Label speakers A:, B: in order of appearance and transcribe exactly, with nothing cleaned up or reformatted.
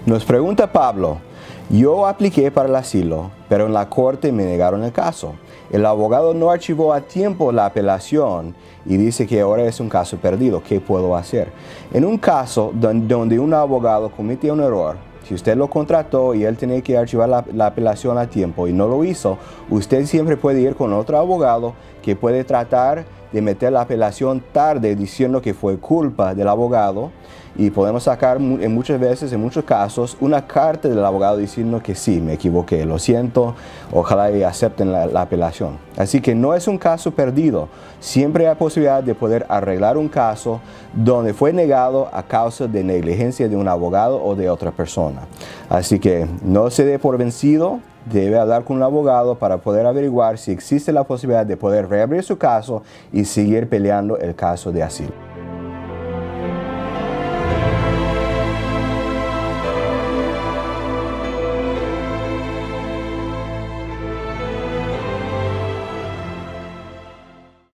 A: Nos pregunta Pablo, yo apliqué para el asilo, pero en la corte me negaron el caso. El abogado no archivó a tiempo la apelación y dice que ahora es un caso perdido. ¿Qué puedo hacer? En un caso donde un abogado comete un error, si usted lo contrató y él tiene que archivar la, la apelación a tiempo y no lo hizo, usted siempre puede ir con otro abogado que puede tratar de meter la apelación tarde diciendo que fue culpa del abogado, y podemos sacar en muchas veces, en muchos casos, una carta del abogado diciendo que sí, me equivoqué, lo siento, ojalá y acepten la, la apelación. Así que no es un caso perdido, siempre hay posibilidad de poder arreglar un caso donde fue negado a causa de negligencia de un abogado o de otra persona. Así que no se dé por vencido, debe hablar con un abogado para poder averiguar si existe la posibilidad de poder reabrir su caso y seguir peleando el caso de asilo.